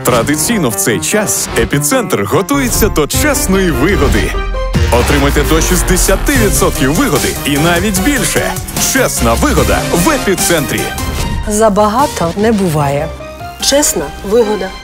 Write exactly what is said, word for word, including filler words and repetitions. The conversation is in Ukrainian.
Традиційно в цей час «Епіцентр» готується до чесної вигоди. Отримайте до шістдесят відсотків вигоди і навіть більше. Чесна вигода в «Епіцентрі». Забагато не буває. Чесна вигода.